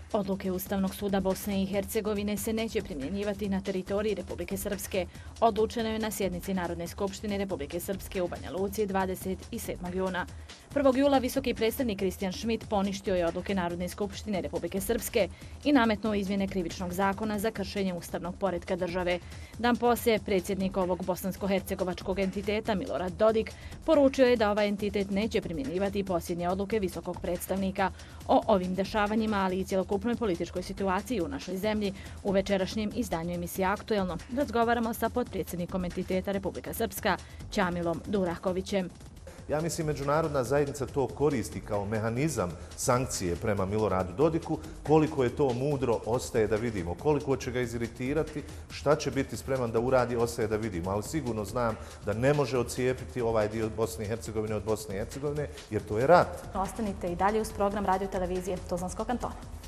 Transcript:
Odluke Ustavnog suda Bosne i Hercegovine se neće primjenjivati na teritoriji Republike Srpske. Odlučeno je na sjednici Narodne skupštine Republike Srpske u Banja Luci 27. juna. 1. jula visoki predstavnik Kristijan Šmit poništio je odluke Narodne skupštine Republike Srpske i nametnuo izmjene krivičnog zakona za kršenje ustavnog poretka države. Dan poslije, predsjednik ovog bosansko-hercegovačkog entiteta Milorad Dodik poručio je da ovaj entitet neće primjenjivati posljednje odluke visokog predstavnika. O ovim dešavanjima, ali i cjelokupnoj političkoj situaciji u našoj zemlji, u večerašnjem izdanju emisije Aktuelno razgovaramo sa potpredsjednikom entiteta Republika Srpska, Ćamilom Durakovićem. Ja mislim međunarodna zajednica to koristi kao mehanizam sankcije prema Miloradu Dodiku. Koliko je to mudro, ostaje da vidimo. Koliko će ga iziritirati, šta će biti spreman da uradi, ostaje da vidimo. Ali sigurno znam da ne može odcijepiti ovaj dio Bosne i Hercegovine od Bosne i Hercegovine, jer to je rat. Ostanite i dalje uz program radio televizije Tuzlanskog kantona.